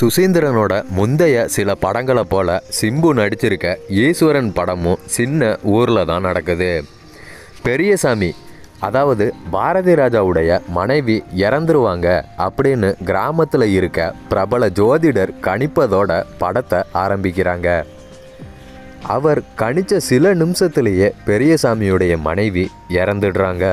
சுசீந்திரனோட முந்தைய சில படங்களை போல சிம்பு நடிச்சிருக்க ஈஸ்வரன் படமும் சின்ன ஊரில் தான் நடக்குது. பெரியசாமி, அதாவது பாரதி ராஜாவுடைய மனைவி இறந்துருவாங்க அப்படின்னு கிராமத்தில் இருக்க பிரபல ஜோதிடர் கணிப்பதோட படத்தை ஆரம்பிக்கிறாங்க. அவர் கணிச்ச சில நிமிஷத்துலேயே பெரியசாமியுடைய மனைவி இறந்துடுறாங்க.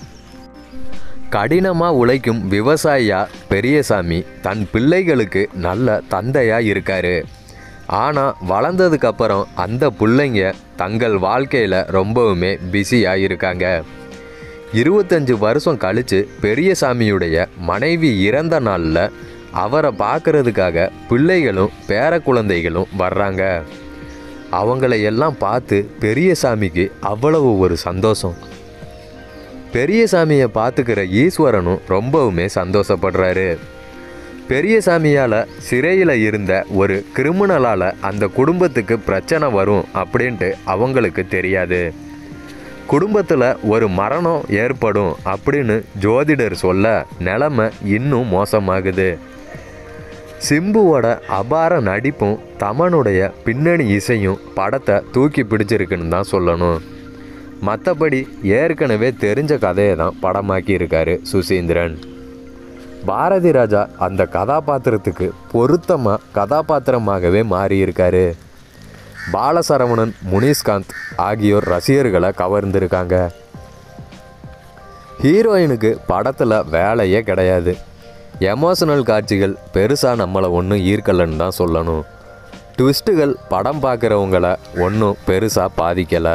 கடினமாக உழைக்கும் விவசாயியா பெரியசாமி தன் பிள்ளைகளுக்கு நல்ல தந்தையாக இருக்காரு. ஆனால் வளர்ந்ததுக்கப்புறம் அந்த பிள்ளைங்க தங்கள் வாழ்க்கையில் ரொம்பவுமே பிஸியாக இருக்காங்க. 25 வருஷம் கழித்து பெரியசாமியுடைய மனைவி இறந்த நாளில் அவரை பார்க்கறதுக்காக பிள்ளைகளும் பேர குழந்தைகளும் வர்றாங்க. அவங்கள எல்லாம் பார்த்து பெரியசாமிக்கு அவ்வளவு ஒரு சந்தோஷம். பெரியசாமியை பார்த்துக்கிற ஈஸ்வரனும் ரொம்பவுமே சந்தோஷப்படுறாரு. பெரியசாமியால் சிறையில் இருந்த ஒரு கிரிமினலால் அந்த குடும்பத்துக்கு பிரச்சனை வரும் அப்படின்ட்டு அவங்களுக்கு தெரியாது. குடும்பத்தில் ஒரு மரணம் ஏற்படும் அப்படின்னு ஜோதிடர் சொல்ல நிலைமை இன்னும் மோசமாகுது. சிம்புவோட அபார நடிப்பும் தமனுடைய பின்னணி இசையும் படத்தை தூக்கி பிடிச்சிருக்குன்னு தான் சொல்லணும். மற்றபடி ஏற்கனவே தெரிஞ்ச கதையை தான் படமாக்கி இருக்காரு சுசீந்திரன். பாரதி ராஜா அந்த கதாபாத்திரத்துக்கு பொருத்தமாக கதாபாத்திரமாகவே மாறியிருக்காரு. பாலசரவணன், முனிஷ்காந்த் ஆகியோர் ரசிகர்களை கவர்ந்திருக்காங்க. ஹீரோயினுக்கு படத்தில் வேலையே கிடையாது. எமோஷனல் காட்சிகள் பெருசாக நம்மளை ஒன்றும் ஈர்க்கலைன்னு தான் சொல்லணும். ட்விஸ்ட்டுகள் படம் பார்க்குறவங்கள ஒன்றும் பெருசாக பாதிக்கலை.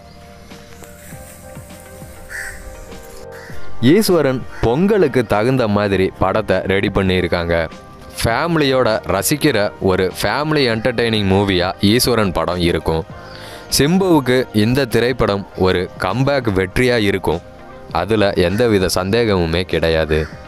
ஈஸ்வரன் பொங்கலுக்கு தகுந்த மாதிரி படத்தை ரெடி பண்ணியிருக்காங்க. ஃபேமிலியோட ரசிக்கிற ஒரு ஃபேமிலி என்டர்டெய்னிங் மூவியாக ஈஸ்வரன் படம் இருக்கும். சிம்புவுக்கு இந்த திரைப்படம் ஒரு கம்பேக் வெற்றியாக இருக்கும். அதில் எந்தவித சந்தேகமுமே கிடையாது.